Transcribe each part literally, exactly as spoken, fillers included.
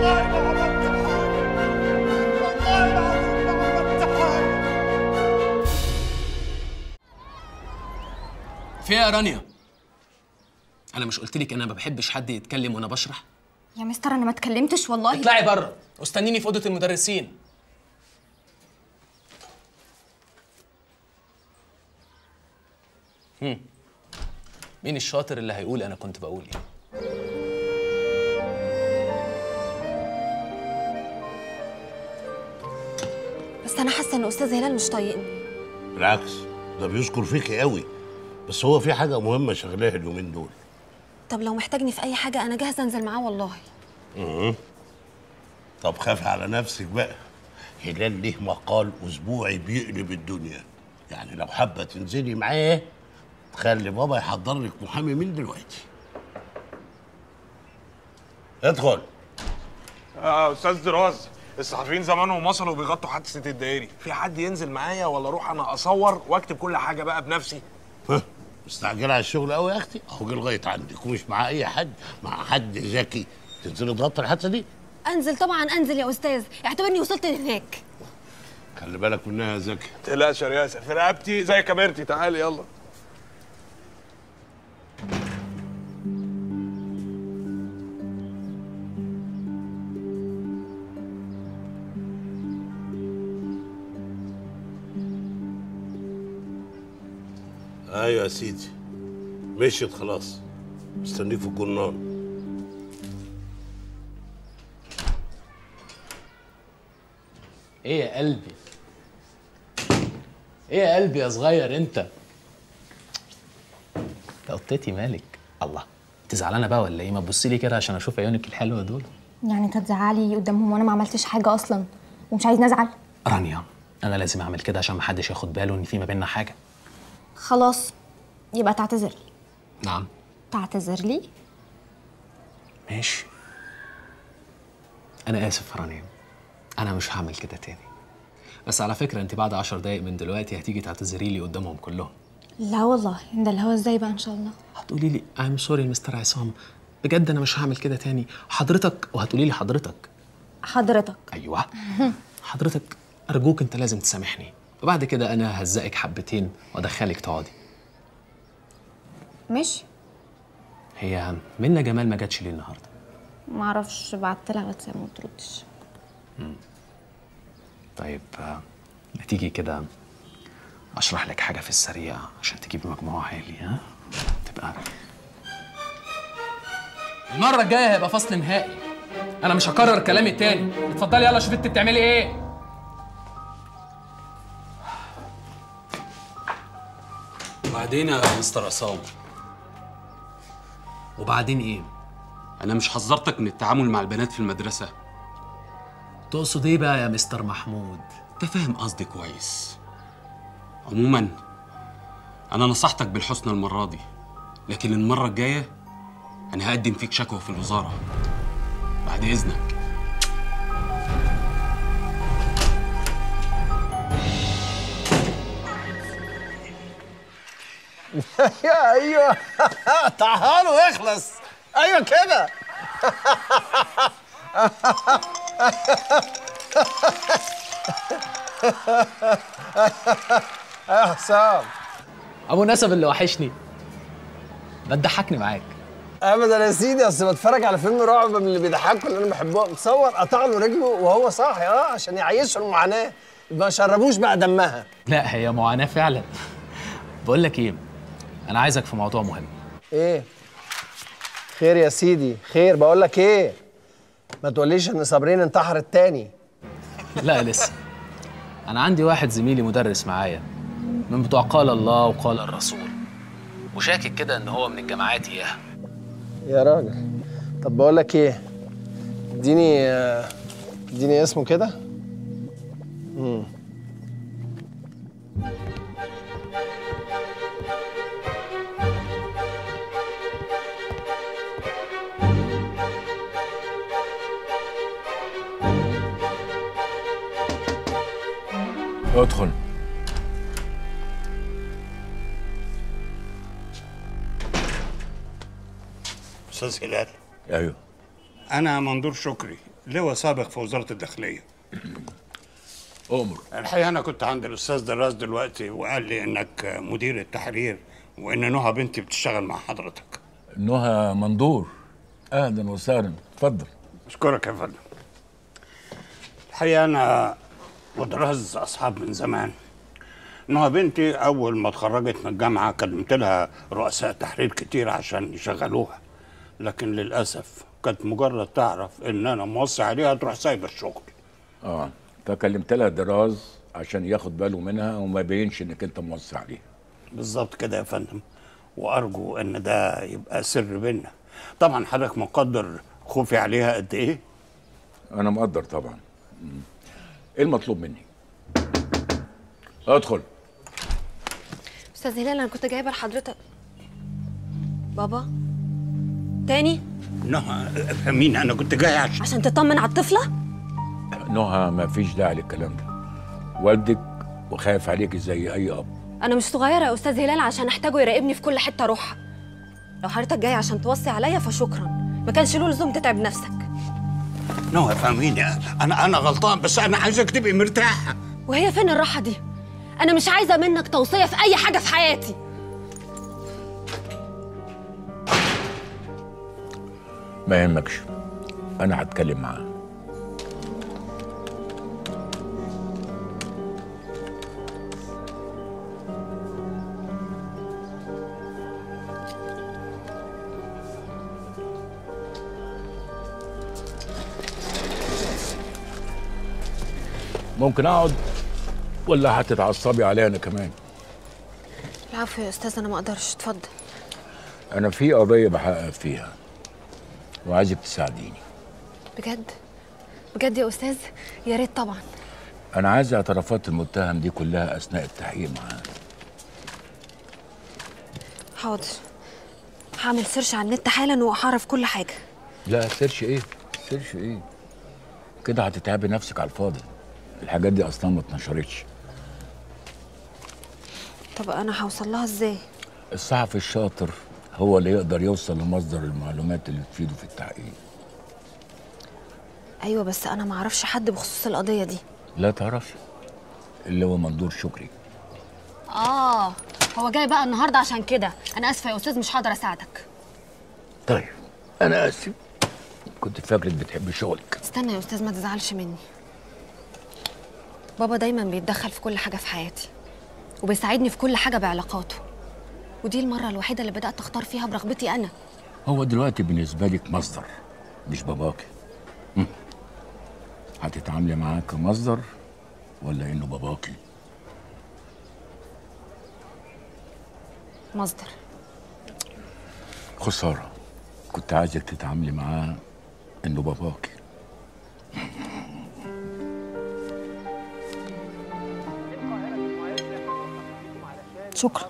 في ايه يا رانيا؟ انا مش قلت لك انا ما بحبش حد يتكلم وانا بشرح؟ يا مستر انا ما اتكلمتش والله. اطلعي بره واستنيني في اوضه المدرسين. هم. مين الشاطر اللي هيقول انا كنت بقول ايه؟ بس انا حاسه ان استاذ هلال مش طايقني. بالعكس ده بيشكر فيكي قوي، بس هو في حاجه مهمه شغلاه اليومين دول. طب لو محتاجني في اي حاجه انا جاهزه انزل معاه والله. امم طب خافي على نفسك بقى. هلال ليه مقال اسبوعي بيقلب الدنيا، يعني لو حابه تنزلي معاه خلي بابا يحضر لك محامي من دلوقتي. ادخل. اه استاذ دراز، الصحفيين زمانهم وصلوا وبيغطوا حادثه الدائري، في حد ينزل معايا ولا اروح انا اصور واكتب كل حاجه بقى بنفسي؟ ها مستعجله على الشغل قوي يا اختي؟ اهو جه لغايه عندك ومش مع اي حد، مع حد ذكي. تنزلي تغطي الحادثه دي؟ انزل طبعا انزل يا استاذ، اعتبرني وصلت هناك. خلي بالك منها يا زكي. ما تقلقش يا رياسه، في رقبتي زي كاميرتي. تعالي يلا. ايوه يا سيدي مشيت خلاص، مستنيك في الجرنان. ايه يا قلبي؟ ايه يا قلبي يا صغير انت؟ ده قطتي مالك؟ الله، انت زعلانه بقى ولا ايه؟ ما تبصي لي كده عشان اشوف عيونك الحلوه دول. يعني انت تزعلي قدامهم وانا ما عملتش حاجه اصلا ومش عايز نزعل؟ رانيا انا لازم اعمل كده عشان ما حدش ياخد باله ان في ما بيننا حاجه. خلاص يبقى تعتذر لي. نعم تعتذر لي؟ ماشي. انا اسف رانيا، انا مش هعمل كده تاني. بس على فكره انت بعد عشر دقايق من دلوقتي هتيجي تعتذري لي قدامهم كلهم. لا والله ده اللي هو ازاي بقى ان شاء الله؟ هتقولي لي I'm sorry مستر عصام، بجد انا مش هعمل كده تاني حضرتك، وهتقولي لي حضرتك حضرتك ايوه حضرتك ارجوك انت لازم تسامحني، وبعد كده انا هزقك حبتين وادخلك تقعدي. ماشي. هي منى جمال ما جاتش ليه النهارده؟ ما اعرفش، بعت لها واتساب ما بتردش. امم طيب ما تيجي كده اشرح لك حاجه في السريع عشان تجيبي مجموع عالي. ها تبقى المره الجايه هيبقى فصل نهائي، انا مش هكرر كلامي تاني. اتفضلي يلا شوفي انت بتعملي ايه. وبعدين يا مستر عصام؟ وبعدين ايه؟ انا مش حذرتك من التعامل مع البنات في المدرسه؟ تقصد ايه بقى يا مستر محمود؟ انت فاهم قصدي كويس. عموما انا نصحتك بالحسنى المره دي، لكن المره الجايه انا هقدم فيك شكوى في الوزاره. بعد اذنك. ايوه ايوه تعالوا اخلص. ايوه كده. يا حسام ابو نسب اللي وحشني، بتضحكني معاك. ابدا يا سيدي، اصل بتفرج على فيلم رعب من اللي بيضحكوا اللي انا بحبهم. متصور قطع له رجله وهو صاحي اه عشان يعيشه المعاناه، ما شربوش بقى دمها. لا هي معاناه فعلا. بقول لك ايه، انا عايزك في موضوع مهم. ايه؟ خير يا سيدي خير. بقول لك ايه، ما تقوليش ان صابرين انتحرت تاني. لا لسه. انا عندي واحد زميلي مدرس معايا من بتوع قال الله وقال الرسول، وشاكك كده ان هو من الجماعات اياها. يا راجل طب بقول لك ايه، اديني اديني اسمه كده. امم ادخل. استاذ هلال. ايوه انا مندور شكري، لواء سابق في وزاره الداخليه. أمر. الحقيقه انا كنت عند الاستاذ دراز دلوقتي وقال لي انك مدير التحرير وان نهى بنتي بتشتغل مع حضرتك. نهى مندور، اهلا وسهلا، اتفضل. اشكرك يا فندم. الحقيقه انا ودراز اصحاب من زمان. نهى بنتي اول ما اتخرجت من الجامعه كلمت لها رؤساء تحرير كتير عشان يشغلوها، لكن للاسف كانت مجرد تعرف ان انا موصي عليها تروح سايبه الشغل. اه فكلمت لها دراز عشان ياخد باله منها وما يبينش انك انت موصي عليها. بالظبط كده يا فندم، وارجو ان ده يبقى سر بينا. طبعا حضرتك مقدر خوفي عليها قد ايه؟ انا مقدر طبعا. مم. ايه المطلوب مني؟ ادخل. استاذ هلال انا كنت جايبه لحضرتك. بابا تاني؟ نهى مين؟ انا كنت جاي عشان عشان تطمن على الطفله؟ نهى ما فيش داعي للكلام ده، والدك وخايف عليك زي اي اب. انا مش صغيره يا استاذ هلال عشان احتاجه يراقبني في كل حته اروحها. لو حضرتك جاي عشان توصي عليا فشكرا، ما كانش له لزوم تتعب نفسك. نهى فاهميني، انا انا غلطان بس انا عايزك تبقي مرتاحه. وهي فين الراحه دي؟ انا مش عايزه منك توصيه في اي حاجه في حياتي. ما يهمكش، انا هتكلم معاه. ممكن اقعد ولا هتتعصبي عليا انا كمان؟ العفو يا استاذ، انا ما اقدرش. اتفضل. انا في قضيه بحقق فيها وعايزك تساعديني. بجد بجد يا استاذ؟ يا ريت طبعا. انا عايز اعترافات المتهم دي كلها اثناء التحقيق معاه. حاضر، هعمل سيرش على النت حالا وهعرف كل حاجه. لا سيرش ايه؟ سيرش ايه؟ كده هتتعبي نفسك على الفاضي. الحاجات دي اصلا ما اتنشرتش. طب انا هوصل لها ازاي؟ الصحفي الشاطر هو اللي يقدر يوصل لمصدر المعلومات اللي تفيده في التحقيق. ايوه بس انا ما اعرفش حد بخصوص القضيه دي. لا تعرفي، اللي هو مندور شكري. اه هو جاي بقى النهارده عشان كده. انا اسفه يا استاذ، مش هقدر اساعدك. طيب انا اسف، كنت فاكرك بتحبي شغلك. استنى يا استاذ ما تزعلش مني. بابا دايما بيتدخل في كل حاجه في حياتي وبيساعدني في كل حاجه بعلاقاته، ودي المره الوحيده اللي بدات اختار فيها برغبتي انا. هو دلوقتي بالنسبه لك مصدر مش باباكي. م. هتتعاملي معاه كمصدر ولا انه باباكي؟ مصدر. خساره، كنت عايزك تتعاملي معاه انه باباكي. شكرا.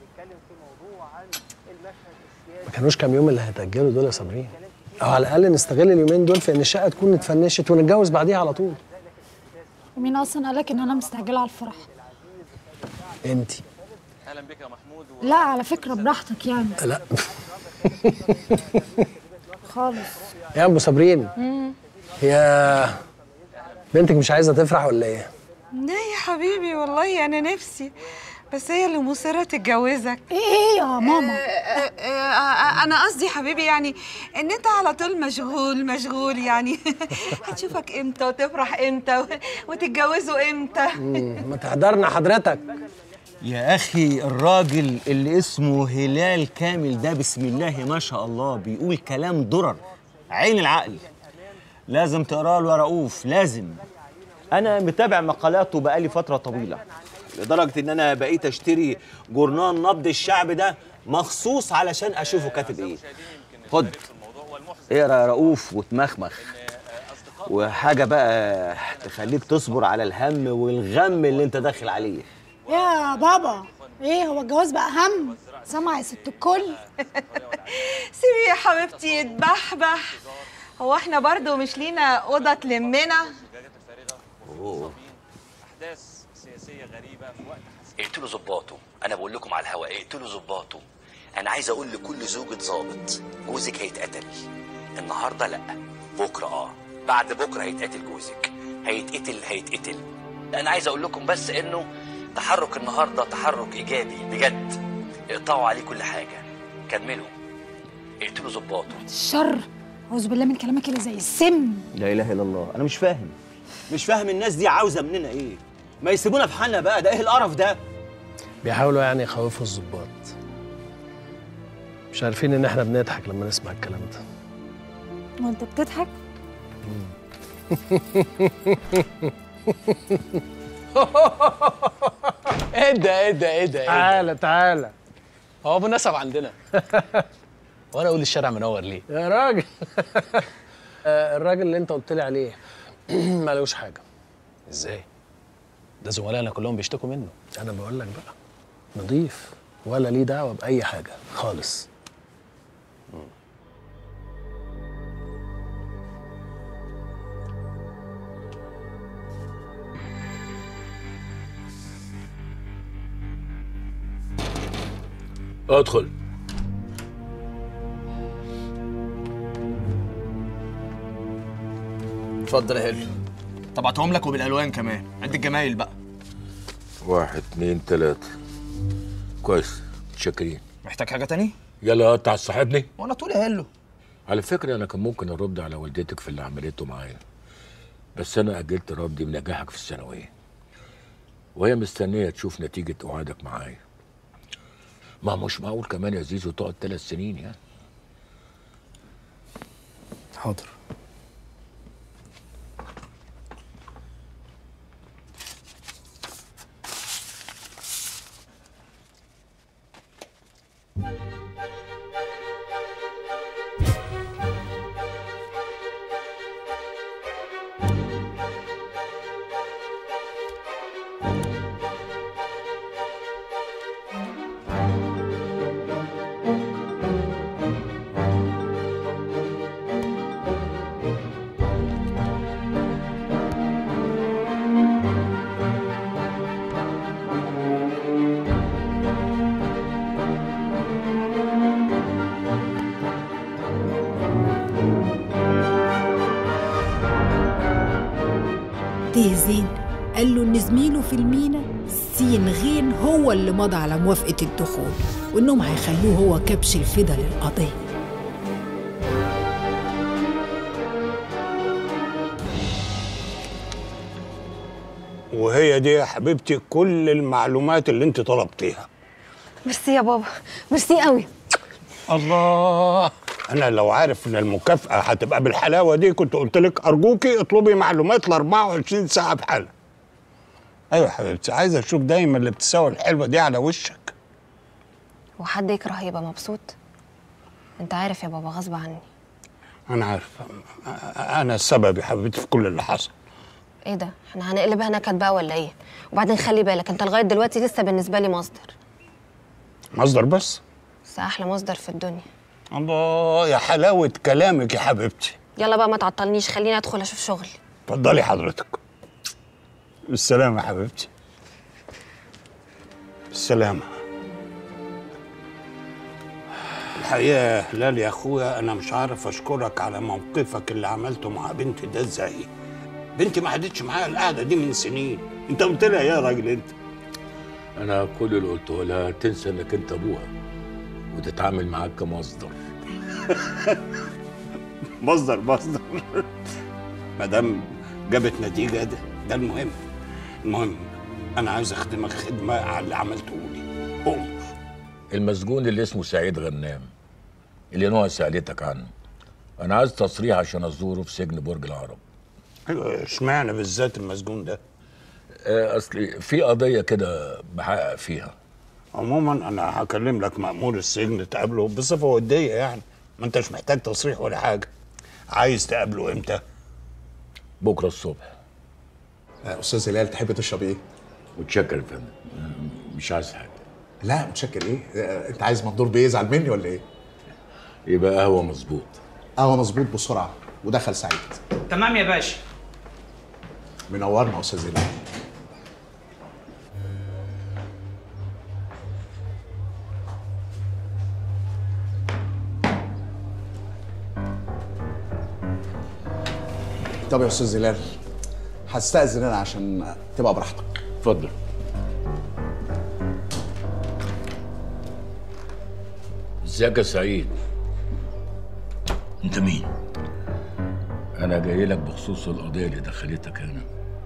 ما كانوش كام يوم اللي هيتأجلوا دول يا صابرين، او على الاقل نستغل اليومين دول في ان الشقه تكون اتفنشت ونتجوز بعديها على طول. ومين اصلا قالك ان انا مستعجله على الفرح؟ انتي. اهلا بك يا محمود. لا على فكره براحتك يعني. لا خالص. يا ابو صابرين، هي بنتك مش عايزه تفرح ولا ايه؟ لا يا حبيبي والله انا نفسي، بس هي اللي مصره تتجوزك. ايه ايه يا ماما؟ آه آه آه انا قصدي حبيبي يعني ان انت على طول مشغول مشغول يعني هتشوفك امتى وتفرح امتى وتتجوزوا امتى. ما تحضرنا حضرتك. يا اخي الراجل اللي اسمه هلال كامل ده بسم الله ما شاء الله بيقول كلام درر عين العقل، لازم تقرا له يا رؤوف، لازم. انا متابع مقالاته بقالي فتره طويله لدرجه ان انا بقيت اشتري جورنال نبض الشعب ده مخصوص علشان اشوفه كاتب ايه. خد اقرا يا رؤوف وتمخمخ، وحاجه بقى تخليك تصبر على الهم والغم اللي انت داخل عليه. يا بابا ايه هو الجواز بقى هم؟ سامعه يا ست الكل؟ سيبي يا حبيبتي يتبحبح، هو احنا برضو مش لينا اوضه تلمنا؟ اوه احداث سياسيه غريبه في وقت حساس. اقتلوا ظباطه، انا بقول لكم على الهواء اقتلوا ظباطه. انا عايز اقول لكل زوجة ظابط جوزك هيتقتل النهارده، لا بكره اه بعد بكره هيتقتل جوزك، هيتقتل هيتقتل. انا عايز اقول لكم بس انه تحرك النهارده تحرك ايجابي بجد. اقطعوا عليه كل حاجه، كملوا، اقتلوا ظباطه. الشر، اعوذ بالله من كلامك اللي زي السم. لا اله الا الله، انا مش فاهم مش فاهم الناس دي عاوزه مننا ايه؟ ما يسيبونا في حالنا بقى، ده ايه القرف ده؟ بيحاولوا يعني يخوفوا الضباط، مش عارفين ان احنا بنضحك لما نسمع الكلام ده. وانت بتضحك؟ ايه ده ايه ده ايه ده؟ تعالى تعالى. هو ابو نسب عندنا. وانا اقول الشارع منور ليه؟ يا راجل. الراجل اللي انت قلت لي عليه ما لهوش حاجه. ازاي؟ ده زملائنا كلهم بيشتكوا منه. انا بقول لك بقى نضيف، ولا ليه دعوه باي حاجه خالص. ادخل. اتفضل يا هلو. طبعتهم لك وبالالوان كمان، عد الجمايل بقى. واحد اتنين تلاته. كويس، متشكرين. محتاج حاجه تاني؟ يلا قطع صاحبني. وانا طول يا هلو. على فكره انا كان ممكن ارد على والدتك في اللي عملته معايا، بس انا اجلت ردي بنجاحك في الثانويه، وهي مستنيه تشوف نتيجه وعدك معايا. ما مش معقول كمان يا زيزو تقعد ثلاث سنين يعني. حاضر. زين قال له ان زميله في المينا سين غين هو اللي مضى على موافقه الدخول، وانهم هيخلوه هو كبش الفدا للقضيه. وهي دي يا حبيبتي كل المعلومات اللي انت طلبتيها. ميرسي يا بابا، ميرسي قوي. الله، انا لو عارف ان المكافاه هتبقى بالحلاوه دي كنت قلت لك ارجوكي اطلبي معلومات ل أربعة وعشرين ساعه بحالها. ايوه يا حبيبتي، عايز اشوف دايما الابتسامه الحلوه دي على وشك. وحد يكره يبقى مبسوط؟ انت عارف يا بابا غصب عني. انا عارف، انا السبب يا حبيبتي في كل اللي حصل. ايه ده؟ احنا هنقلبها نكد بقى ولا ايه؟ وبعدين خلي بالك انت لغايه دلوقتي لسه بالنسبه لي مصدر. مصدر بس؟ بس احلى مصدر في الدنيا. الله يا حلاوه كلامك يا حبيبتي. يلا بقى ما تعطلنيش، خليني ادخل اشوف شغلي. اتفضلي حضرتك. بالسلامه يا حبيبتي. بالسلامه. الحقيقه يا هلال يا اخويا انا مش عارف اشكرك على موقفك اللي عملته مع بنتي ده ازاي. بنتي ما قعدتش معايا القعده دي من سنين، انت قلت لها يا راجل انت. انا كل اللي قلته لها تنسى انك انت ابوها وتتعامل معاك كمصدر. مصدر مصدر. ما دام جابت نتيجه ده ده المهم. المهم انا عايز اخدمك خدمه على اللي عملته لي. قوم. المسجون اللي اسمه سعيد غنام اللي نوع سألتك عنه، انا عايز تصريح عشان ازوره في سجن برج العرب. ايوه، اشمعنى بالذات المسجون ده؟ آه اصلي في قضيه كده بحقق فيها. عموما انا هكلم لك مأمور السجن تقابله بصفه وديه يعني، ما انتش محتاج تصريح ولا حاجه. عايز تقابله امتى؟ بكره الصبح. استاذ هلال تحب تشرب ايه؟ متشكر يا فندم، مش عايز حاجه. لا متشكر ايه؟ انت عايز مندور بيزعل مني ولا ايه؟ يبقى قهوه مظبوط. قهوه مظبوط بسرعه ودخل سعيد. تمام يا باشا. منورنا يا استاذ هلال. طب يا استاذ هلال هستأذن انا عشان تبقى براحتك. اتفضل. ازيك يا سعيد؟ انت مين؟ انا جاي لك بخصوص القضيه اللي دخلتك هنا.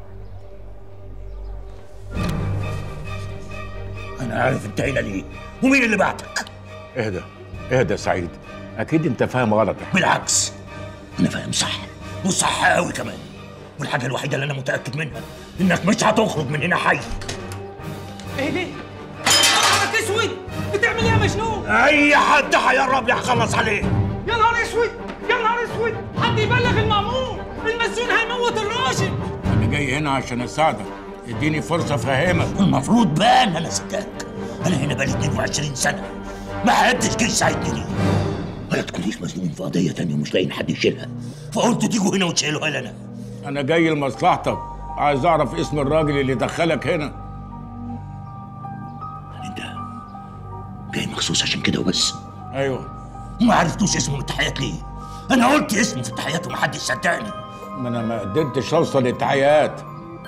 انا عارف انت هنا ليه ومين اللي بعتك. اهدى اهدى يا سعيد، اكيد انت فاهم غلط. بالعكس انا فاهم صح وصح قوي كمان، والحاجه الوحيده اللي انا متاكد منها انك مش هتخرج من هنا حي. ايه ليه؟ حضرتك اسود بتعمل ايه يا مجنون؟ اي حد هيقرب لي هخلص عليه. يا نهار اسود يا نهار اسود، حد يبلغ المأمور، المسجون هيموت الراجل. انا جاي هنا عشان اساعدك، اديني فرصه افهمك. المفروض بقى ان انا صدقك، انا هنا بقالي اتنين وعشرين سنه ما حدش جه يساعدني. ولا تكونيش مزنوقين في قضيه تانيه ومش لاقيين حد يشيلها، فقلتوا تيجوا هنا وتشيلوها لنا. انا جاي لمصلحتك، عايز اعرف اسم الراجل اللي دخلك هنا. انت جاي مخصوص عشان كده وبس؟ ايوه. وما عرفتوش اسمه من التحيات ليه؟ انا قلت اسمه في التحيات ومحدش صدقني. ما انا ما قدرتش اوصل للتحيات.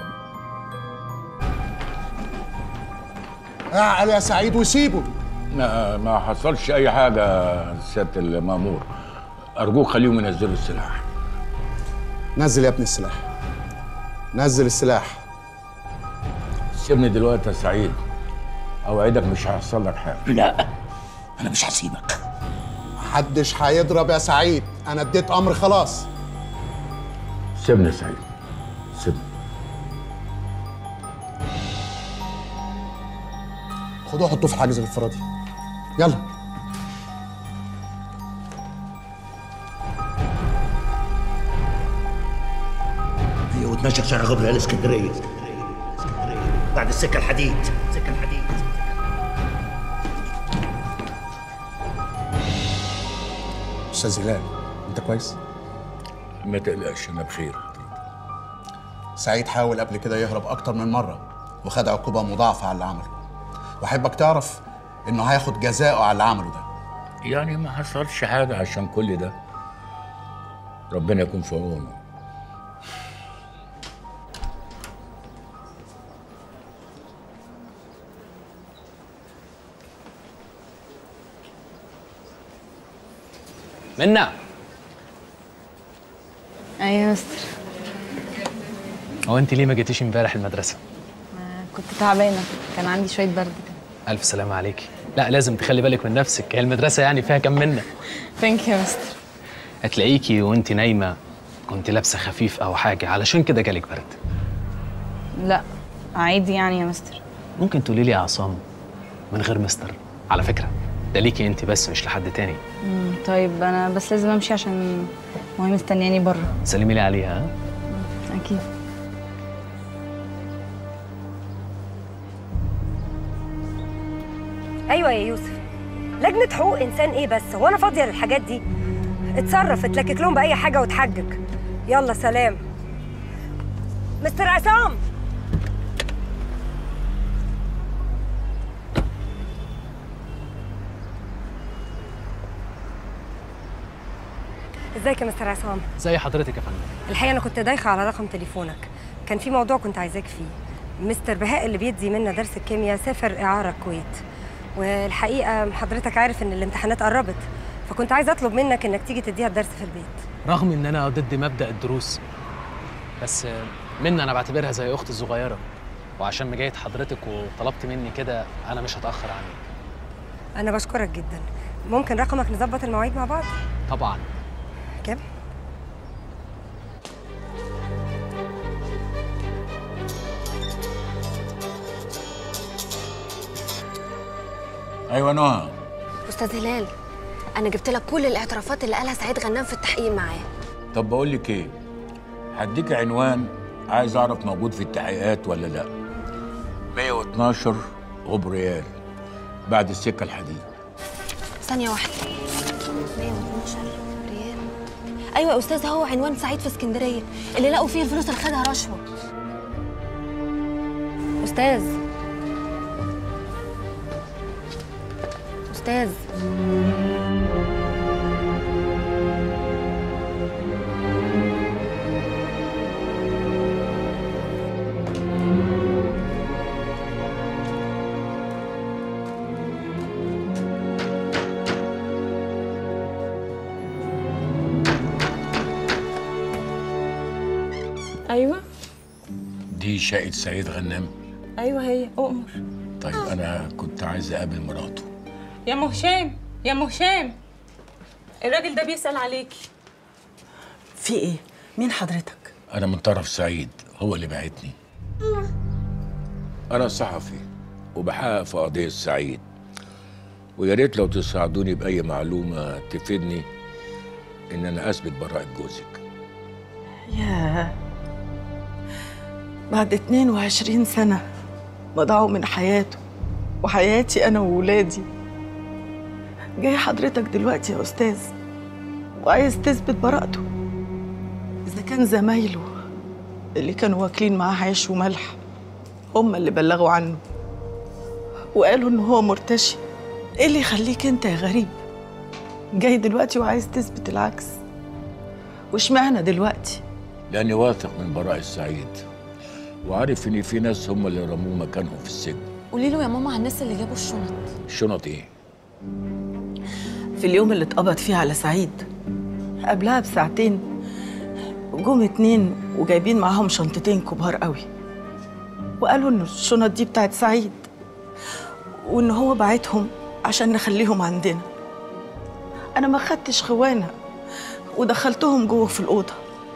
اعقل يا سعيد وسيبه. ما ما حصلش اي حاجه سياده المأمور، ارجوك خليهم ينزلوا السلاح. نزل يا ابني السلاح، نزل السلاح. سيبني دلوقتي يا سعيد، اوعدك مش هيحصل لك حاجه. لا انا مش هسيبك. محدش هيضرب يا سعيد، انا اديت امر خلاص. سيبني يا سعيد، سيبني. خدوه حطوه في الحاجز الانفرادي، يلا. هي واتناشر شارع غبرة الاسكندريه، بعد السكه الحديد. سكه الحديد. استاذ هلال انت كويس؟ ما تقلقش انا بخير. سعيد حاول قبل كده يهرب اكتر من مره وخد عقوبه مضاعفه على اللي عمله، واحبك تعرف انه هياخد جزاءه على اللي عمله ده. يعني ما حصلش حاجه عشان كل ده. ربنا يكون في عونه. منا. ايوه يا مستر. هو انت ليه ما جيتيش امبارح المدرسه؟ كنت تعبانه، كان عندي شويه برد كده. الف سلامه عليكي. لا لازم تخلي بالك من نفسك، هي المدرسه يعني فيها كام منا. ثانك يو يا مستر. هتلاقيكي وانت نايمه كنت لابسه خفيف او حاجه، علشان كده جالك برد. لا عادي يعني يا مستر. ممكن تقولي لي يا عصام من غير مستر، على فكره ده ليكي انت بس مش لحد تاني. مم. طيب انا بس لازم امشي عشان مهم مستنياني بره. سلمي لي عليها. ها اكيد. ايوه يا يوسف، لجنه حقوق انسان ايه بس؟ هو انا فاضيه للحاجات دي؟ اتصرف، اتلكك لهم باي حاجه وتحجج. يلا سلام. مستر عصام. ازيك يا مستر عصام؟ زي حضرتك يا فندم. الحقيقه انا كنت دايخه على رقم تليفونك، كان في موضوع كنت عايزاك فيه. مستر بهاء اللي بيدي منا درس الكيمياء سافر اعاره الكويت، والحقيقه حضرتك عارف ان الامتحانات قربت، فكنت عايزه اطلب منك انك تيجي تديها الدرس في البيت. رغم ان انا ضد مبدا الدروس، بس منا انا بعتبرها زي اختي الصغيره، وعشان مجايه حضرتك وطلبت مني كده انا مش هتاخر عنك. انا بشكرك جدا. ممكن رقمك نظبط المواعيد مع بعض؟ طبعا. كام؟ ايوه نهى. استاذ هلال، انا جبت لك كل الاعترافات اللي قالها سعيد غنام في التحقيق معاه. طب بقول لك ايه، هديك عنوان عايز اعرف موجود في التحقيقات ولا لا. مية واتناشر غبريال بعد السكه الحديد. ثانيه واحده. مية واتناشر ريال. ايوه يا استاذ، هو عنوان سعيد في اسكندريه اللي لقوا فيه الفلوس اللي خدها رشوه. استاذ استاذ ايوه دي شقة سعيد غنام؟ ايوه هي اؤمر. طيب أنا كنت عايز أقابل مراته. يا ام هشام يا ام هشام، الراجل ده بيسأل عليكي. في ايه؟ مين حضرتك؟ أنا من طرف سعيد، هو اللي بعتني. أنا صحفي وبحقق في قضية سعيد، ويا ريت لو تساعدوني بأي معلومة تفيدني إن أنا أثبت براءة جوزك. ياه، بعد اتنين وعشرين سنة ضاعوا من حياته وحياتي أنا وولادي، جاي حضرتك دلوقتي يا أستاذ وعايز تثبت براءته؟ إذا كان زمايله اللي كانوا واكلين معاه عيش وملح هم اللي بلغوا عنه وقالوا إنه هو مرتشي، إيه اللي يخليك أنت يا غريب جاي دلوقتي وعايز تثبت العكس؟ واشمعنى دلوقتي؟ لأني واثق من براءة سعيد وعارف إن في ناس هم اللي رموه مكانهم في السجن. قولي له يا ماما على الناس اللي جابوا الشنط. الشنط إيه؟ في اليوم اللي اتقبض فيه على سعيد قبلها بساعتين جم اتنين وجايبين معاهم شنطتين كبار قوي، وقالوا ان الشنط دي بتاعت سعيد وان هو باعتهم عشان نخليهم عندنا. انا ما خدتش خوانه ودخلتهم جوه في الاوضه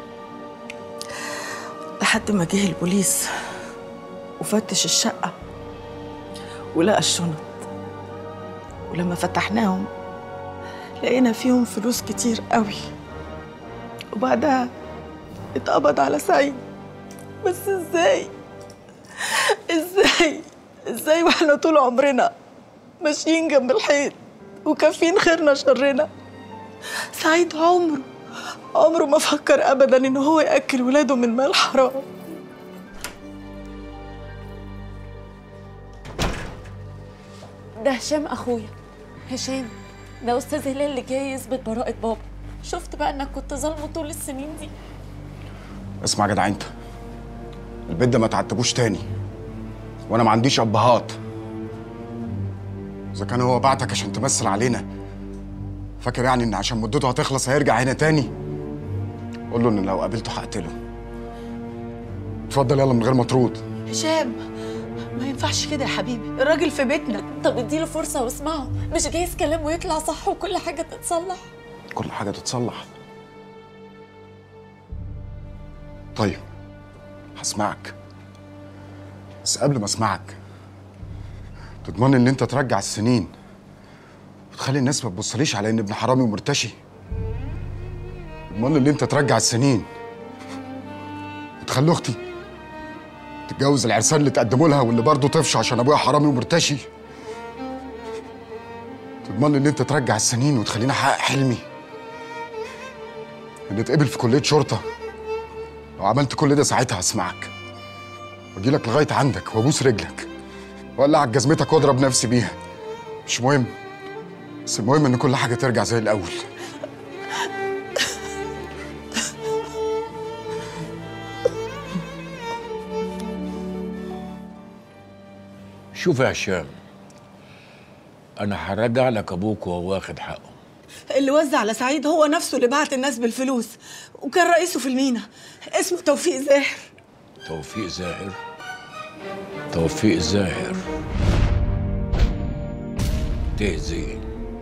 لحد ما جه البوليس وفتش الشقه ولقى الشنط، ولما فتحناهم لقينا فيهم فلوس كتير قوي، وبعدها اتقبض على سعيد. بس ازاي ازاي ازاي واحنا طول عمرنا ماشيين جنب الحيط وكافين خيرنا شرنا؟ سعيد عمره عمره ما فكر ابدا ان هو ياكل ولاده من مال حرام. ده هشام اخويا. هشام ده استاذ هلال اللي جاي يثبت براءة بابا. شفت بقى انك كنت ظالمه طول السنين دي. اسمع يا جدع انت، البيت ده ما تعتبوش تاني، وانا ما عنديش ابهات. اذا كان هو بعتك عشان تمثل علينا، فاكر يعني ان عشان مدته هتخلص هيرجع هنا تاني؟ قول له ان لو قابلته هقتله. اتفضل يلا من غير ما ترد. هشام ما ينفعش كده يا حبيبي، الراجل في بيتنا. طب اديله فرصه واسمعه، مش جايز كلامه يطلع صح وكل حاجه تتصلح. كل حاجه تتصلح؟ طيب هسمعك، بس قبل ما اسمعك تضمن ان انت ترجع السنين وتخلي الناس ما تبصليش على ان ابن حرامي ومرتشي؟ تضمن ان انت ترجع السنين وتخلي اختي تتجوز العرسان اللي تقدموا لها واللي برضه طفش عشان ابويا حرامي ومرتشي؟ تضمن ان انت ترجع السنين وتخليني احقق حلمي ان اتقبل في كليه شرطه؟ لو عملت كل ده ساعتها هسمعك واجي لك لغايه عندك وابوس رجلك واقلع جزمتك واضرب نفسي بيها، مش مهم، بس المهم ان كل حاجه ترجع زي الاول. شوف يا هشام، انا هرجع لك ابوك وهو واخد حقه. اللي وزع على سعيد هو نفسه اللي بعت الناس بالفلوس، وكان رئيسه في المينا اسمه توفيق زاهر. توفيق زاهر؟ توفيق زاهر تهزي.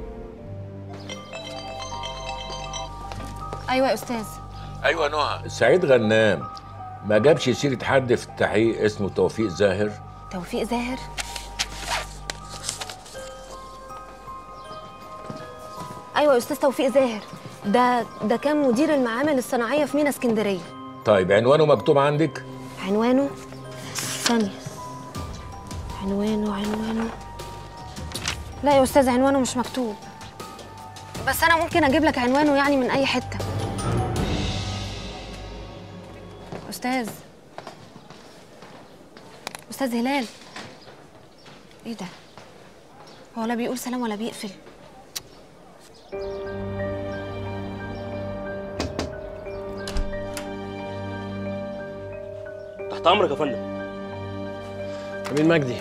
ايوه يا استاذ. ايوه نهى، سعيد غنام ما جابش سيره حد في التحقيق اسمه توفيق زاهر؟ توفيق زاهر؟ ايوه يا استاذ، توفيق زاهر ده ده كان مدير المعامل الصناعيه في مينا اسكندريه. طيب عنوانه مكتوب عندك؟ عنوانه ثانيه، عنوانه عنوانه لا يا استاذ، عنوانه مش مكتوب، بس انا ممكن اجيب لك عنوانه يعني من اي حته. استاذ استاذ هلال، ايه ده؟ هو لا بيقول سلام ولا بيقفل. تحت امرك يا فندم. امين مجدي،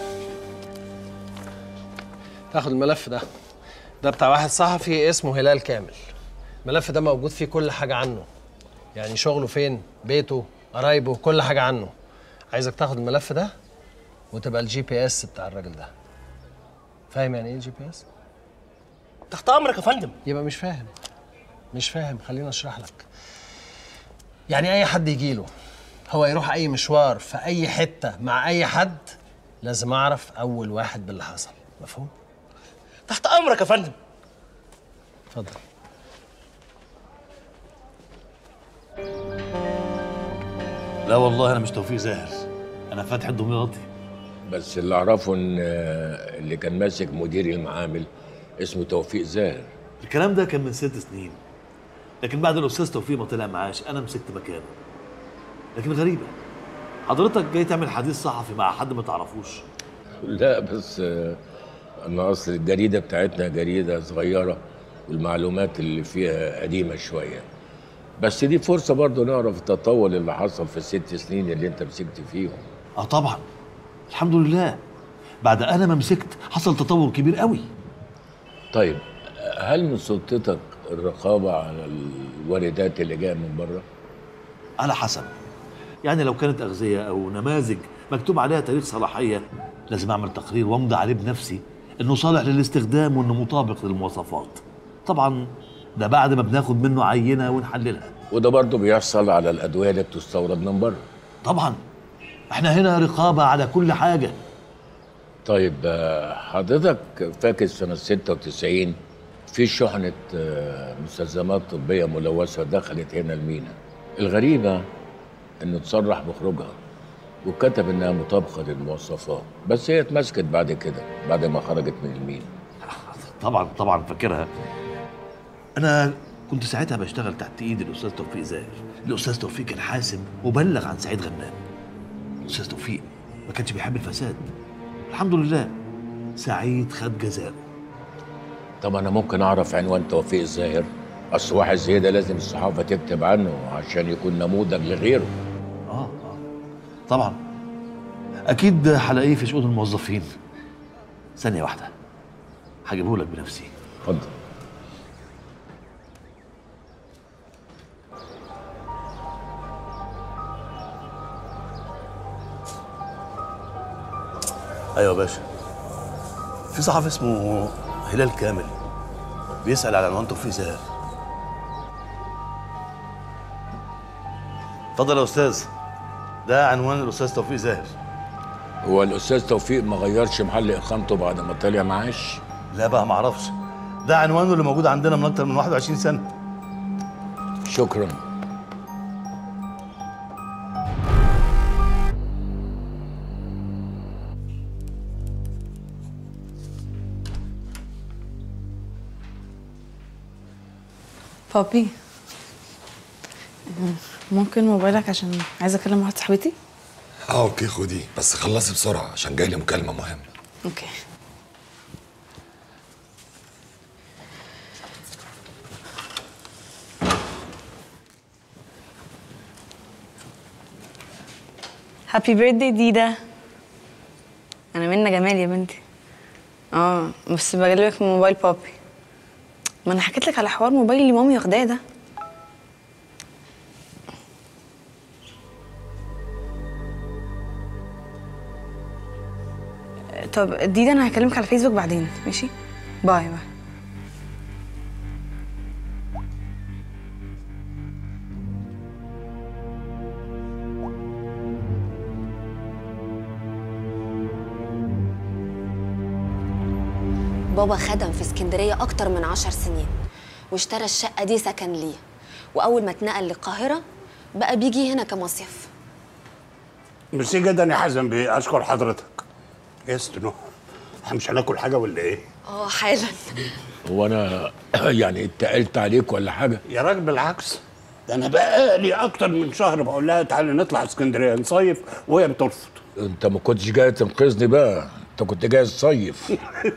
تاخد الملف ده ده بتاع واحد صحفي اسمه هلال كامل. الملف ده موجود فيه كل حاجه عنه، يعني شغله فين، بيته، قرايبه وكل حاجه عنه. عايزك تاخد الملف ده وتبقى الجي بي اس بتاع الراجل ده. فاهم يعني ايه جي بي اس؟ تحت امرك يا فندم. يبقى مش فاهم. مش فاهم، خليني اشرح لك. يعني اي حد يجيله هو يروح اي مشوار في اي حته مع اي حد، لازم اعرف اول واحد باللي حصل. مفهوم؟ تحت امرك يا فندم. اتفضل. لا والله انا مش توفيق زاهر، انا فتحي الدمياطي. بس اللي اعرفه ان اللي كان ماسك مدير المعامل اسمه توفيق زاهر. الكلام ده كان من ست سنين، لكن بعد الاستاذ توفيق ما طلع معاش انا مسكت مكانه. لكن غريبه، حضرتك جاي تعمل حديث صحفي مع حد ما تعرفوش؟ لا بس انا اصل الجريده بتاعتنا جريده صغيره والمعلومات اللي فيها قديمه شويه، بس دي فرصه برضه نعرف التطور اللي حصل في الست سنين اللي انت مسكت فيهم. اه طبعا، الحمد لله بعد انا ما مسكت حصل تطور كبير قوي. طيب هل من سلطتك الرقابه على الواردات اللي جايه من بره؟ على حسب، يعني لو كانت اغذيه او نماذج مكتوب عليها تاريخ صلاحيه لازم اعمل تقرير وامضي عليه بنفسي انه صالح للاستخدام وانه مطابق للمواصفات. طبعا ده بعد ما بناخد منه عينه ونحللها. وده برضه بيحصل على الادويه اللي بتستورد من بره. طبعا احنا هنا رقابه على كل حاجه. طيب حضرتك فاكر سنه ستة وتسعين في شحنه مستلزمات طبيه ملوثه دخلت هنا المينا. الغريبه انه تصرح بخروجها وكتب انها مطابقه للمواصفات، بس هي اتمسكت بعد كده بعد ما خرجت من المينا. طبعا طبعا فاكرها. انا كنت ساعتها بشتغل تحت ايد الاستاذ توفيق زاهر. الاستاذ توفيق كان حاسب وبلغ عن سعيد غنام. الاستاذ توفيق ما كانش بيحب الفساد. الحمد لله سعيد خد جزاءه. طب انا ممكن اعرف عنوان توفيق الزاهر؟ اصل واحد زي ده لازم الصحافه تكتب عنه عشان يكون نموذج لغيره. اه اه طبعا اكيد هلاقيه في شؤون الموظفين. ثانيه واحده هجيبه لك بنفسي. اتفضل. ايوه يا باشا، في صحفي اسمه هلال كامل بيسأل على عنوان توفيق زاهر. اتفضل يا استاذ، ده عنوان الاستاذ توفيق زاهر. هو الاستاذ توفيق ما غيرش محل اقامته بعد ما طلع معاش؟ لا بقى ما اعرفش، ده عنوانه اللي موجود عندنا من اكتر من واحد وعشرين سنه. شكرا. بابي ممكن موبايلك عشان عايزه اكلم واحده صاحبتي؟ اه اوكي خديه، بس خلصي بسرعه عشان جاي لي مكالمه مهمه. اوكي. هابي بيرثدي ديدا. انا منى جمال يا بنتي. اه بس بكلمك من موبايل بابي. ما انا حكيت لك على حوار موبايل اللي مامي واخداه ده. طب ديدا انا هكلمك على فيسبوك بعدين، ماشي؟ باي باي. بابا خدم في اسكندرية أكتر من عشر سنين واشترى الشقة دي سكن ليه، وأول ما اتنقل للقاهرة بقى بيجي هنا كمصيف. ميرسي جدا يا حازم بيه، أشكر حضرتك. يا ستنو، احنا مش هناكل حاجة ولا إيه؟ اه حالا. هو أنا يعني اتقلت عليك ولا حاجة؟ يا راجل بالعكس، ده أنا بقالي أكتر من شهر بقول لها تعالى نطلع اسكندرية نصيف وهي بترفض. أنت ما كنتش جاي تنقذني بقى، أنت كنت جاي تصيف.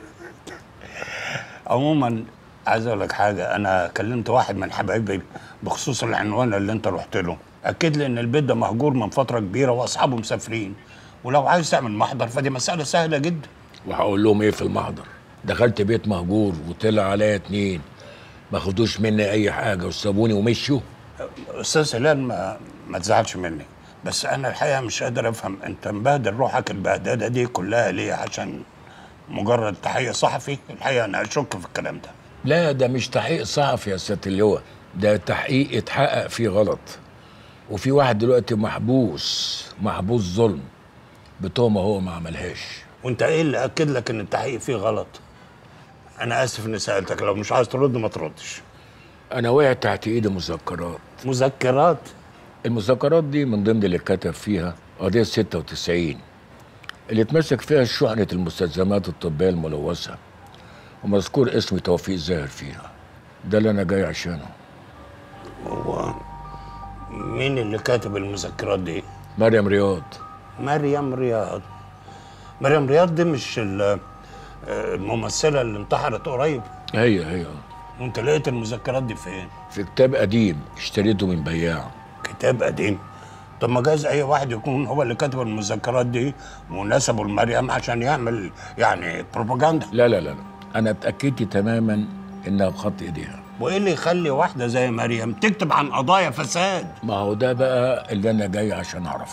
عموما عايز اقول لك حاجه، انا كلمت واحد من حبايبي بخصوص العنوان اللي انت رحت له، اكد لي ان البيت ده مهجور من فتره كبيره واصحابه مسافرين، ولو عايز تعمل محضر فدي مساله سهله جدا. وهقول لهم ايه في المحضر؟ دخلت بيت مهجور وطلع عليا اتنين ما خدوش مني اي حاجه وسابوني ومشوا. استاذ هلال ما ما تزعلش مني، بس انا الحقيقه مش قادر افهم انت مبهدل روحك البهدله دي كلها ليه؟ عشان مجرد تحقيق صحفي؟ الحقيقه انا اشك في الكلام ده. لا ده مش تحقيق صحفي يا سياده اللواء، ده تحقيق اتحقق فيه غلط، وفي واحد دلوقتي محبوس محبوس ظلم بتهمه هو ما عملهاش. وانت ايه اللي اكد لك ان التحقيق فيه غلط؟ انا اسف اني سالتك، لو مش عايز ترد ما تردش. انا وقعت تحت ايدي مذكرات. مذكرات؟ المذكرات دي من ضمن اللي كتب فيها قضيه ستة وتسعين اللي اتمسك فيها شحنه المستلزمات الطبيه الملوثه، ومذكور اسم توفيق زاهر فيها. ده اللي انا جاي عشانه. هو مين اللي كاتب المذكرات دي؟ مريم رياض. مريم رياض؟ مريم رياض دي مش الممثله اللي انتحرت قريب؟ هي هي. وانت لقيت المذكرات دي فين؟ في كتاب قديم اشتريته من بياع. كتاب قديم؟ طب ما جايز اي واحد يكون هو اللي كاتب المذكرات دي ونسبه لمريم عشان يعمل يعني بروباجندا. لا لا لا انا اتاكدت تماما انها بخط ايديها. وايه اللي يخلي واحده زي مريم تكتب عن قضايا فساد؟ ما هو ده بقى اللي انا جاي عشان اعرف.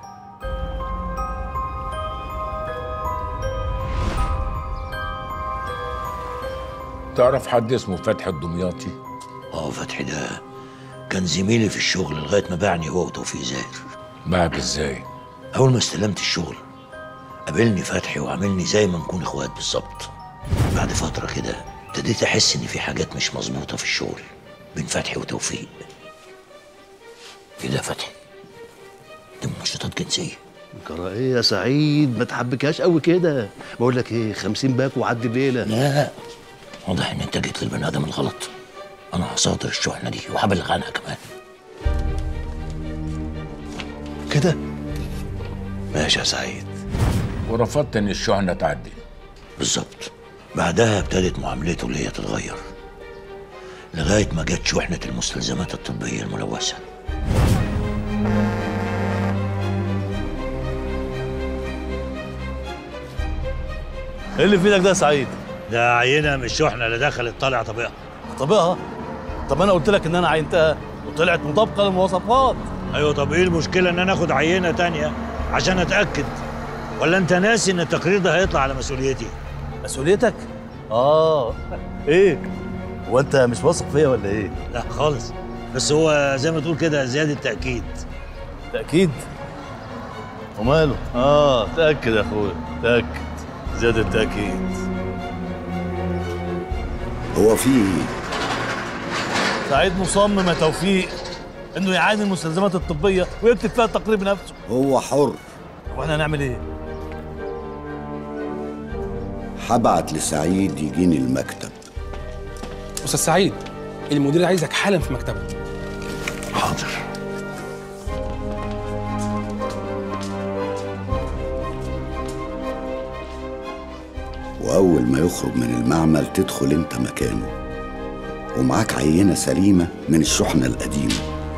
تعرف حد اسمه فتحي الدمياطي؟ اه فتحي ده كان زميلي في الشغل لغايه ما باعني هو وتوفيق زاهر. باعك ازاي؟ اول ما استلمت الشغل قابلني فتحي وعاملني زي ما نكون اخوات بالظبط. بعد فتره كده ابتديت احس ان في حاجات مش مظبوطه في الشغل بين فتحي وتوفيق. ايه ده يا فتحي؟ دي منشطات جنسيه. جرى ايه يا سعيد؟ ما تحبكهاش قوي كده. بقول لك ايه، خمسين باك وعدي الليله. لا واضح ان انت جيت للبني ادم الغلط. انا هصادر الشحنه دي وهبلغ عنها كمان. كده ماشي يا سعيد. ورفضت ان الشحنه تعدي. بالظبط. بعدها ابتدت معاملته اللي هي تتغير لغايه ما جت شحنه المستلزمات الطبيه الملوثه. ايه اللي في ايدك ده يا سعيد؟ ده عينه من الشحنه اللي دخلت طالع طبيعها. طبيعها؟ طب انا قلت لك ان انا عينتها وطلعت مطابقه للمواصفات. ايوه طب ايه المشكله ان انا اخد عينه تانية عشان اتاكد؟ ولا انت ناسي ان التقرير ده هيطلع على مسؤوليتي؟ مسؤوليتك؟ اه ايه؟ هو انت مش واثق فيا ولا ايه؟ لا خالص، بس هو زي ما تقول كده زياده تاكيد. تاكيد؟ وماله؟ اه تاكد يا اخويا، تاكد زياده تاكيد. هو في ايه؟ سعيد مصمم يا توفيق انه يعاين المستلزمات الطبيه ويكتب فيها التقرير بنفسه. هو حر. واحنا هنعمل ايه؟ هبعت لسعيد يجيني المكتب. استاذ سعيد، المدير عايزك حالا في مكتبه. حاضر. وأول ما يخرج من المعمل تدخل أنت مكانه ومعاك عينة سليمة من الشحنة القديمة.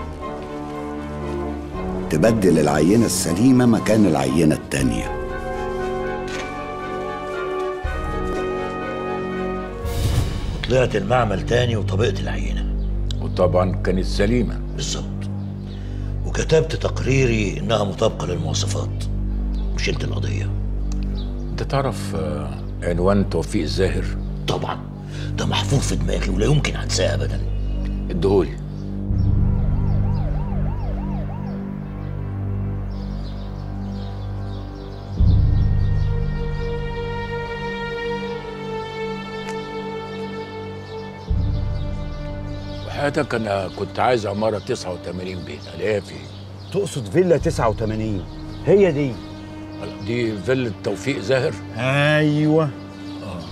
تبدل العينة السليمة مكان العينة التانية. طلعت المعمل تاني وطبقت العينة، وطبعا كانت سليمة. بالظبط. وكتبت تقريري إنها مطابقة للمواصفات وشلت القضية. أنت تعرف عنوان توفيق زاهر؟ طبعا، ده محفوظ في دماغي ولا يمكن أنساه أبدا. اديهولي. حياتك انا كنت عايز عماره تسعة وثمانين بيت، الاقيها فين؟ تقصد فيلا تسعة وثمانين؟ هي دي. دي فيلا توفيق زاهر؟ ايوه. اه.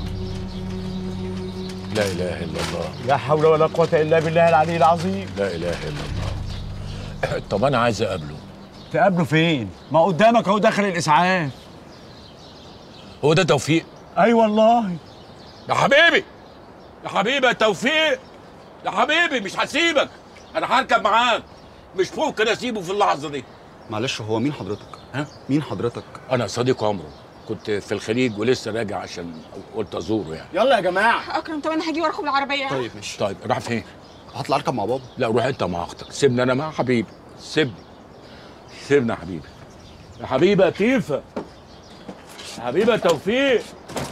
لا اله الا الله. لا حول ولا قوه الا بالله العلي العظيم. لا اله الا الله. طب انا عايز اقابله. تقابله فين؟ ما قدامك اهو داخل الاسعاف. هو ده توفيق؟ اي والله. يا حبيبي يا حبيبي يا توفيق يا حبيبي، مش هسيبك، انا هركب معاك، مش ممكن اسيبه في اللحظه دي. معلش، هو مين حضرتك؟ ها؟ مين حضرتك؟ انا صديق عمره، كنت في الخليج ولسه راجع عشان قلت ازوره يعني. يلا يا جماعه. اكرم، طب انا هاجي وراكم بالعربيه. طيب ماشي. طيب راح فين؟ هطلع اركب مع بابا. لا روح انت مع اختك، سيبني انا مع حبيبي، سيبني. سيبنا يا حبيبي. يا حبيبي يا تيفا، يا حبيبي يا توفيق.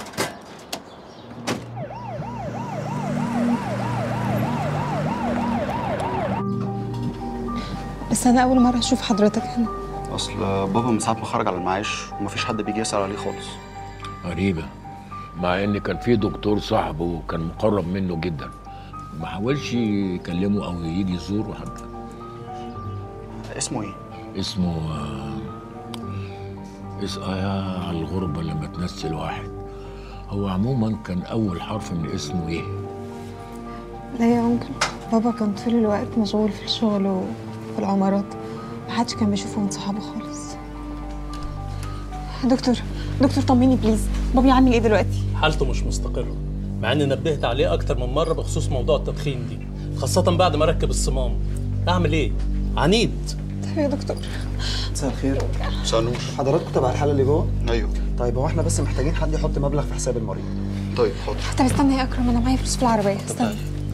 بس انا اول مره اشوف حضرتك هنا. اصل بابا من ساعه ما خرج على المعاش ومفيش حد بيجي يسال عليه خالص. غريبه، مع ان كان في دكتور صاحبه وكان مقرب منه جدا، ما حاولش يكلمه او يجي يزوره حتى. اسمه ايه؟ اسمه اسأل على الغربة لما تنسي الواحد. هو عموما كان أول حرف من اسمه إيه؟ لا يا أنكل، بابا كان طول الوقت مشغول في الشغل وفي العمارات، محدش كان بيشوفه من صحابه خالص. دكتور دكتور طمني بليز، بابي عامل إيه دلوقتي؟ حالته مش مستقرة، مع إني نبهت عليه أكتر من مرة بخصوص موضوع التدخين دي، خاصة بعد ما ركب الصمام. أعمل إيه؟ عنيد. طيب يا دكتور. مساء الخير. مساء النور. حضراتكم تبع الحاله اللي جوه؟ ايوه. طيب هو احنا بس محتاجين حد يحط مبلغ في حساب المريض. طيب حاضر. طب استنى يا اكرم، انا معايا فلوس في العربيه، استنى.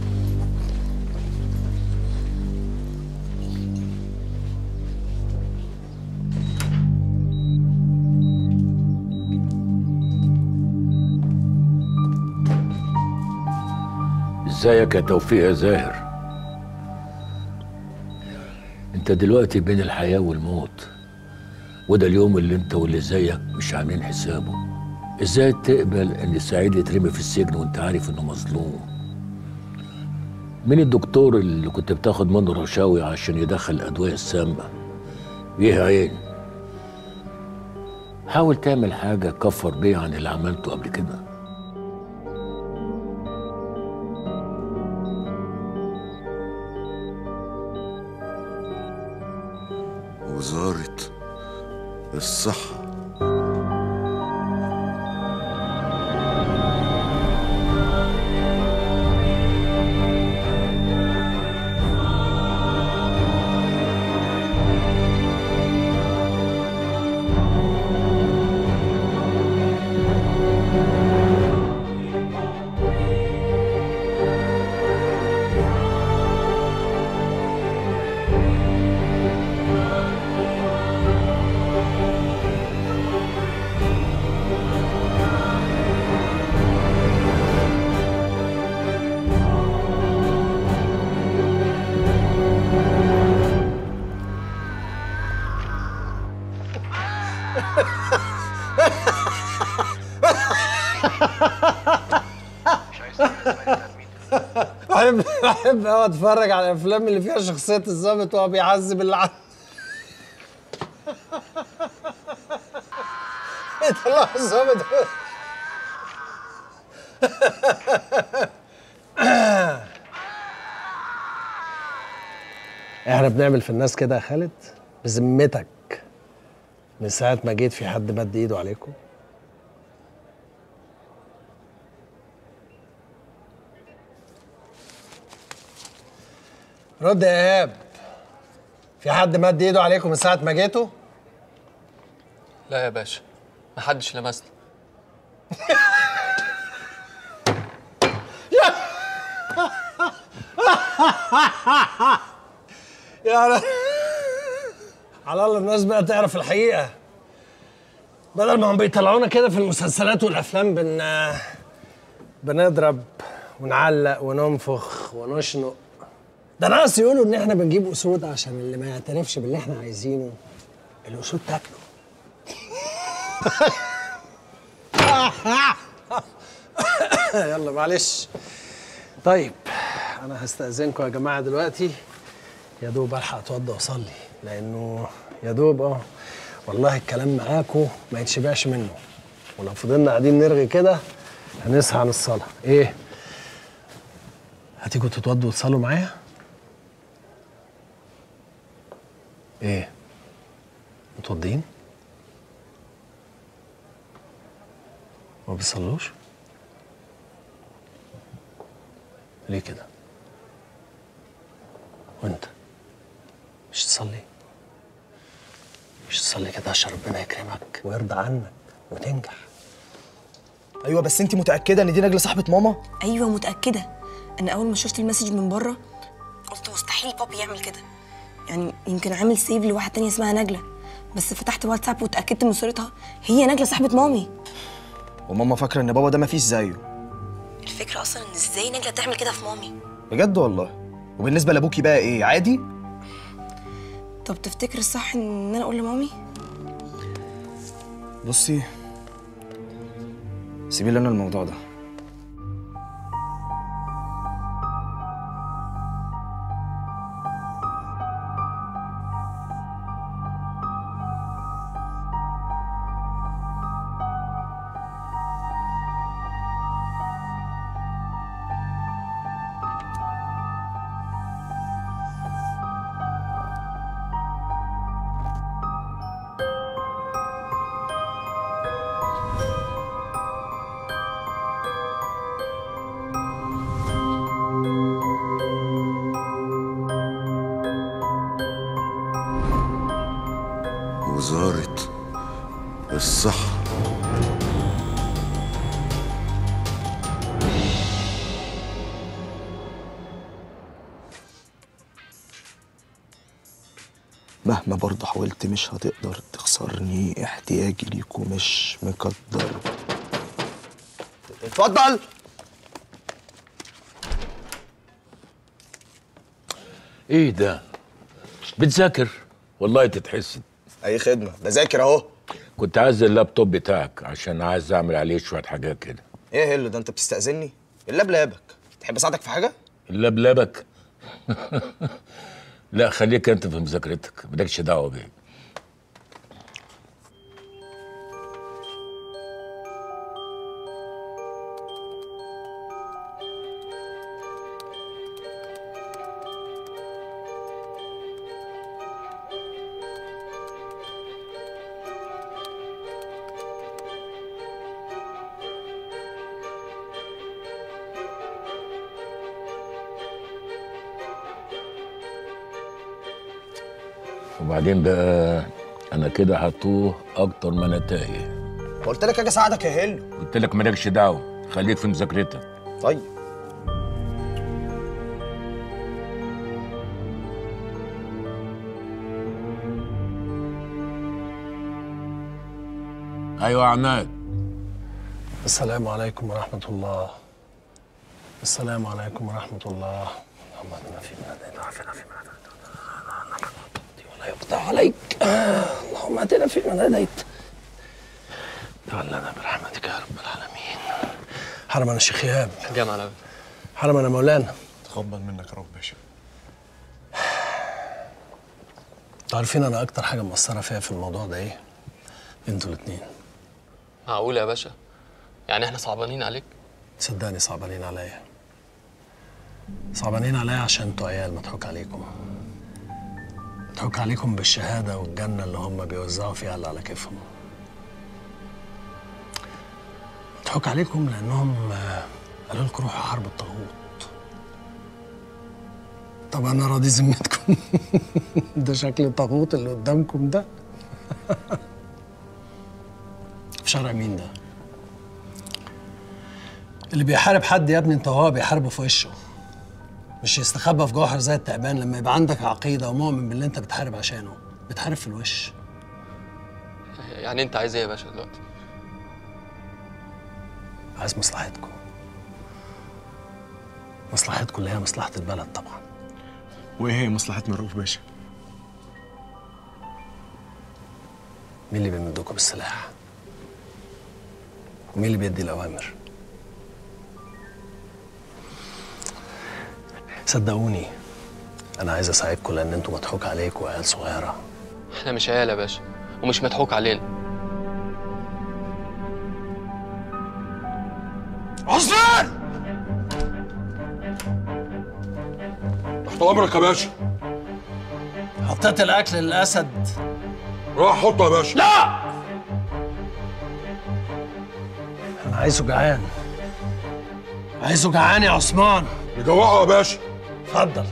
ازيك يا توفيق يا زاهر؟ انت دلوقتي بين الحياة والموت، وده اليوم اللي انت واللي زيك مش عاملين حسابه. ازاي تقبل ان سعيد يترمي في السجن وانت عارف انه مظلوم؟ مين الدكتور اللي كنت بتاخد منه رشاوي عشان يدخل الادوية السامة؟ ليه عين؟ حاول تعمل حاجة كفر بيها عن اللي عملته قبل كده. وزارة الصحة. بحب بحب قوي اتفرج على الافلام اللي فيها شخصيه الضابط وهو بيعذب اللي عنده. يطلع الضابط. احنا بنعمل في الناس كده يا خالد؟ بذمتك من ساعه ما جيت في حد مد ايده عليكم؟ رد يا ايهاب، في حد مد ايده عليكم من ساعه ما جيتوا؟ لا يا باشا، محدش لمسنا. يا رب على الله الناس بقى تعرف الحقيقه، بدل ما هم بيطلعونا كده في المسلسلات والافلام بن بنضرب ونعلق وننفخ ونشنق. ده ناقص يقولوا ان احنا بنجيب اسود عشان اللي ما يعترفش باللي احنا عايزينه الاسود تاكله. يلا معلش. طيب انا هستأذنكم يا جماعه دلوقتي، يا دوب الحق اتوضى واصلي، لانه يا دوب اه والله الكلام معاكم ما يتشبعش منه، ولو فضلنا قاعدين نرغي كده هنسهى عن الصلاه. ايه؟ هتيجوا تتوضوا وتصلوا معايا؟ ايه؟ متوضين؟ ما بيصلوش؟ ليه كده؟ وانت مش تصلي؟ مش تصلي كده عشان ربنا يكرمك ويرضى عنك وتنجح. ايوه بس انت متاكده ان دي نجله صاحبه ماما؟ ايوه متاكده. انا اول ما شفت المسج من بره قلت مستحيل بابي يعمل كده، يعني يمكن عامل سيف لواحده تانية اسمها نجله، بس فتحت واتساب واتاكدت من صورتها، هي نجله صاحبه مامي. وماما فاكره ان بابا ده مفيش زيه. الفكره اصلا ان ازاي نجله تعمل كده في مامي؟ بجد والله. وبالنسبه لابوكي بقى ايه، عادي؟ طب تفتكر الصح ان انا اقول لمامي؟ بصي سيبي لنا الموضوع ده. وزارة الصحة. مهما برضه حاولت مش هتقدر تخسرني، احتياجي ليكوا مش مقدر. اتفضل. ايه ده؟ بتذاكر؟ والله تتحسد. اي خدمه، بذاكر اهو. كنت عايز اللابتوب بتاعك عشان عايز اعمل عليه شويه حاجات كده. ايه هيلو ده، انت بتستأذني؟ اللاب لابك، تحب اساعدك في حاجه؟ اللاب لابك؟ لا خليك انت في مذاكرتك، مالكش دعوه بيه. وبعدين بقى انا كده هتوه اكتر ما انا تايه. قلت لك اجي اساعدك يا هيلو. قلت لك مالكش دعوه، خليك في مذاكرتك. طيب. ايوه يا عماد. السلام عليكم ورحمه الله. السلام عليكم ورحمه الله. اللهم اهدنا فيمن هديت وعافنا فيمن عافيت ولا يقطع عليك. اللهم اهدنا فيمن هديت تولنا برحمتك يا رب العالمين. حرمنا الشيخ ايهاب. جامع الأول. حرمنا مولانا. تقبل منك يا رب باشا. انتوا عارفين انا اكتر حاجه مأثره فيا في الموضوع ده ايه؟ انتوا الاثنين. معقول يا باشا؟ يعني احنا صعبانين عليك؟ صدقني صعبانين عليا. صعبانين عليا عشان انتوا عيال مضحوك عليكم. مضحوك عليكم بالشهاده والجنه اللي هم بيوزعوا فيها اللي على كيفهم. مضحوك عليكم لانهم قالوا لكم روحوا حرب الطاغوت. طب انا راضي ذمتكم. ده شكل الطاغوت اللي قدامكم ده. في شرع مين ده؟ اللي بيحارب حد يا ابني انت وهو بيحاربه في وشه، مش يستخبى في جوهر زي التعبان. لما يبقى عندك عقيده ومؤمن باللي انت بتحارب عشانه بتحارب في الوش. يعني انت عايز ايه يا باشا دلوقتي؟ عايز مصلحتكم. مصلحتكم اللي هي مصلحه البلد طبعا. وايه هي مصلحتنا رؤوف باشا؟ مين اللي بيمدكم بالسلاح؟ ومين اللي بيدي الاوامر؟ صدقوني انا عايز اساعدكم لان انتوا مضحوك عليكم وعيال صغيره. احنا مش عيال يا باشا ومش مضحوك علينا. عثمان! تحت امرك يا باشا. حطيت الاكل للاسد. روح حطه يا باشا. لا! انا عايزه جعان. عايزه جعان يا عثمان. نجوعه يا باشا. اتفضل.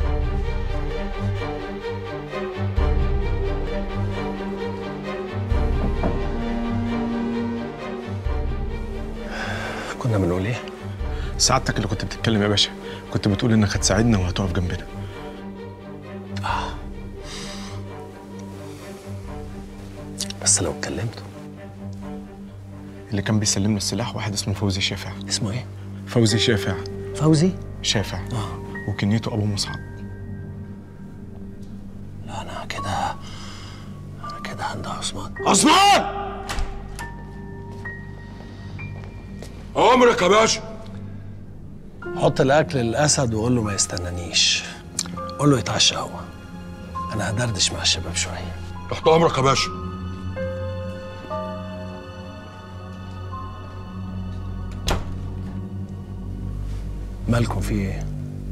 كنا بنقول ايه؟ سعادتك اللي كنت بتتكلم يا باشا، كنت بتقول انك هتساعدنا وهتقف جنبنا. آه. بس لو اتكلمتوا. اللي كان بيسلمنا السلاح واحد اسمه فوزي شافع. اسمه ايه؟ فوزي شافع. فوزي شافع. اه وكنيته ابو مصعب. لا انا كده انا كده عند عثمان. عثمان! عمرك يا باشا. حط الاكل للاسد وقول له ما يستنانيش. قول له يتعشى هو. انا هدردش مع الشباب شويه. تحت امرك يا باشا. مالكم في ايه؟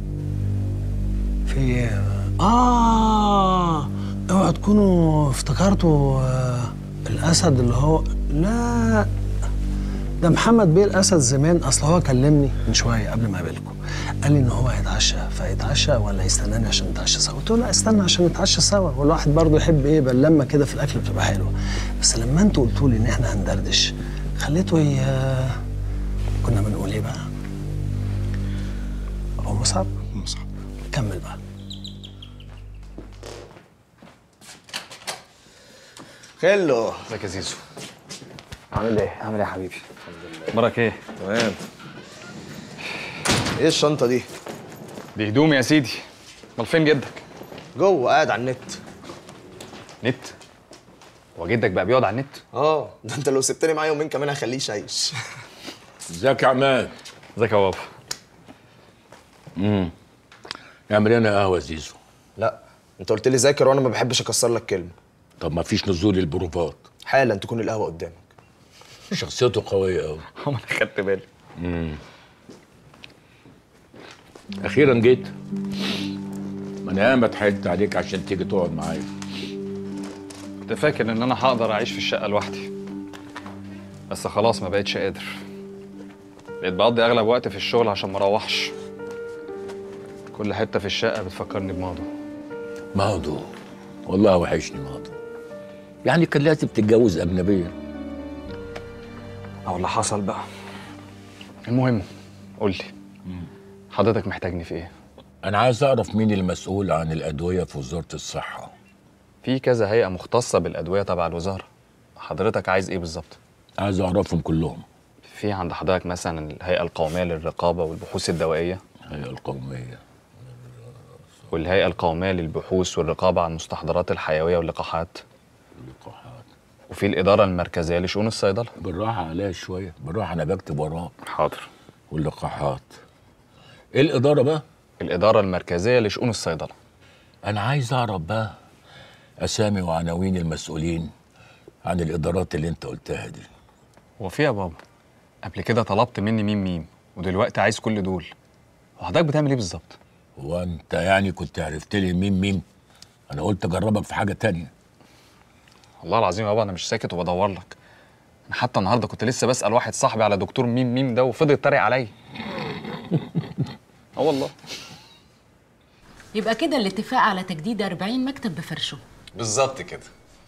في ايه؟ اه اوعوا تكونوا افتكرتوا آه الاسد اللي هو لا ده محمد بيه الاسد زمان. اصل هو كلمني من شويه قبل ما اقابلكم، قال لي ان هو هيتعشى، فيتعشى ولا يستناني عشان نتعشى سوا؟ قلت له لا استنى عشان نتعشى سوا، والواحد برضه يحب ايه بلمه كده في الاكل بتبقى حلوه. بس لما انتوا قلتوا لي ان احنا هندردش خليته ي... كنا بنقول ايه بقى؟ ابو مصعب؟ مصعب. كمل بقى. خلو. ازيك يا زيزو؟ عامل ايه؟ عامل ايه يا حبيبي؟ اخبارك ايه؟ تمام. ايه الشنطة دي؟ دي هدومي يا سيدي. امال فين جدك؟ جوه قاعد على النت. نت؟ هو جدك بقى بيقعد على النت؟ اه ده انت لو سبتني معايا يومين كمان هخليه يشيش. ازيك يا عماد؟ ازيك يا بابا؟ امم اعمل لنا قهوه زيزو. لا انت قلت لي ذاكر وانا ما بحبش اكسر لك كلمه. طب ما فيش نزول البروفات؟ حالا تكون القهوه قدامك. شخصيته قويه قوي. انا خدت بالي. امم اخيرا جيت. ما انا ياما اتحايلت عليك عشان تيجي تقعد معايا. كنت فاكر ان انا هقدر اعيش في الشقه لوحدي، بس خلاص ما بقتش قادر. بقيت بقضي اغلب وقتي في الشغل عشان ما اروحش. كل حته في الشقه بتفكرني بماضو. ماضو؟ والله وحشني ماضو. يعني كان لازم تتجوز اجنبيه. او اللي حصل بقى. المهم قول لي حضرتك محتاجني في ايه؟ انا عايز اعرف مين المسؤول عن الادويه في وزاره الصحه. في كذا هيئه مختصه بالادويه تبع الوزاره. حضرتك عايز ايه بالظبط؟ عايز اعرفهم كلهم. في عند حضرتك مثلا الهيئه القوميه للرقابه والبحوث الدوائيه. الهيئه القوميه. والهيئه القوميه للبحوث والرقابه على المستحضرات الحيويه واللقاحات. اللقاحات. وفي الاداره المركزيه لشؤون الصيدله. بالراحه عليا شويه، بالراحه انا بكتب وراك. حاضر. واللقاحات. ايه الاداره بقى؟ الاداره المركزيه لشؤون الصيدله. انا عايز اعرف بقى اسامي وعناوين المسؤولين عن الادارات اللي انت قلتها دي. هو في يا بابا قبل كده طلبت مني ميم ميم ودلوقتي عايز كل دول. وحضرتك بتعمل ايه بالظبط؟ هو انت يعني كنت عرفت لي ميم ميم؟ انا قلت اجربك في حاجه تانية. والله العظيم يا بابا انا مش ساكت وبدور لك. انا حتى النهارده كنت لسه بسال واحد صاحبي على دكتور ميم ميم ده وفضل يتريق عليا. اه والله. يبقى كده الاتفاق على تجديد أربعين مكتب بفرشه. بالظبط كده.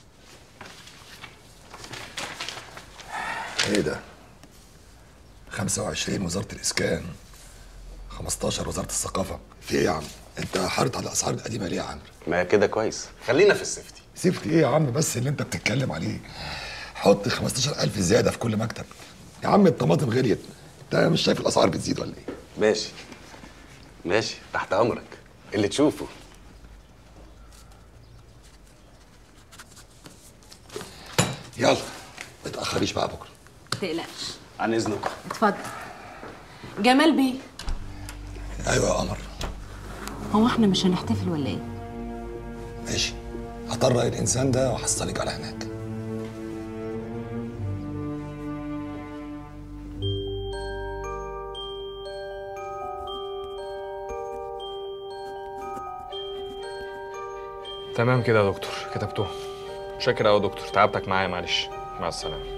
ايه ده؟ خمسة وعشرين وزارة الإسكان، خمستاشر وزارة الثقافة. في ايه يا عم؟ انت حارت على الأسعار القديمة ليه يا عم؟ ما كده كويس، خلينا في السيفتي. سيفتي ايه يا عم بس اللي انت بتتكلم عليه؟ حط خمستاشر ألف زيادة في كل مكتب. يا عم الطماطم غليت، انت مش شايف الأسعار بتزيد ولا ايه؟ ماشي ماشي تحت أمرك، اللي تشوفه. يلا ما تأخريش بقى بكرة. متقلقش. عن إذنك. اتفضل. جمال بيه. أيوة يا قمر. هو احنا مش هنحتفل ولا ايه؟ ماشي، هطرق الإنسان ده وهحصلك على هناك. تمام كده يا دكتور، كتبتوه. شاكر قوي يا دكتور، تعبتك معايا معلش. مع السلامه.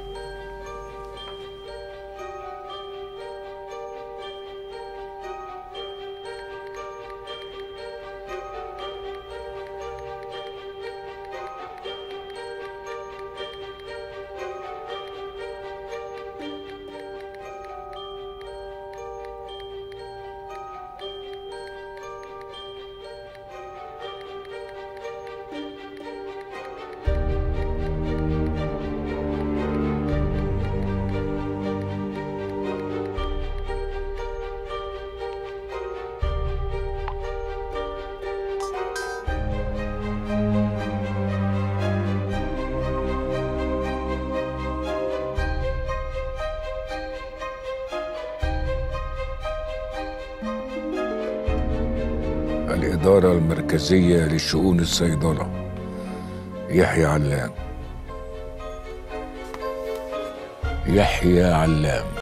الإدارة المركزية لشؤون الصيدلة يحيى علام. يحيى علام.